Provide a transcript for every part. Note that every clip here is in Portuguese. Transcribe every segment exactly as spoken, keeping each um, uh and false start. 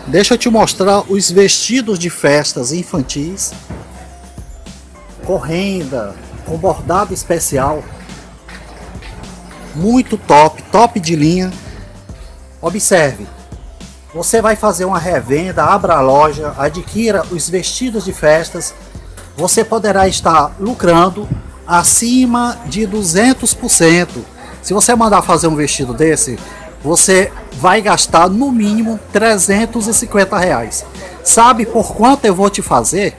Deixa eu te mostrar os vestidos de festas infantis com renda, com bordado especial, muito top, top de linha. Observe, você vai fazer uma revenda, abra a loja, adquira os vestidos de festas, você poderá estar lucrando acima de duzentos por cento. Se você mandar fazer um vestido desse, você vai gastar no mínimo trezentos e cinquenta reais. Sabe por quanto eu vou te fazer?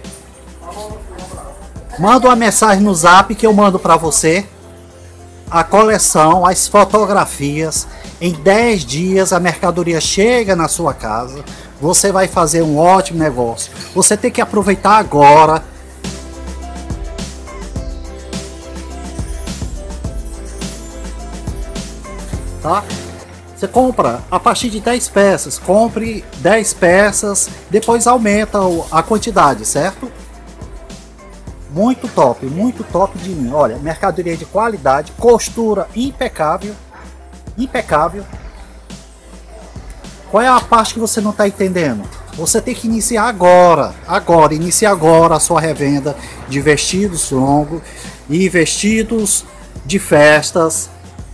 Manda uma mensagem no zap que eu mando para você a coleção, as fotografias. Em dez dias a mercadoria chega na sua casa. Você vai fazer um ótimo negócio. Você tem que aproveitar agora. Tá? Você compra a partir de dez peças, compre dez peças, depois aumenta a quantidade, certo? Muito top, muito top de mim. Olha, mercadoria de qualidade, costura impecável, impecável. Qual é a parte que você não está entendendo? Você tem que iniciar agora, agora, inicie agora a sua revenda de vestidos longos e vestidos de festas.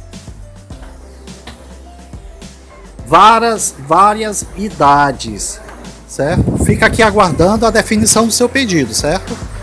Várias, várias idades, certo? Fica aqui aguardando a definição do seu pedido, certo?